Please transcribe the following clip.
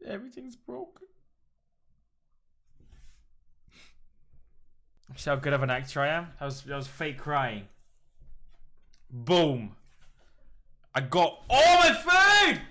Everything's broken. See how good of an actor I am? That was fake crying. Boom. I got all my food!